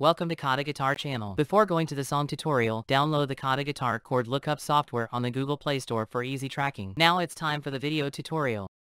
Welcome to KhaTo Guitar channel. Before going to the song tutorial, download the KhaTo Guitar chord lookup software on the Google Play Store for easy tracking. Now it's time for the video tutorial.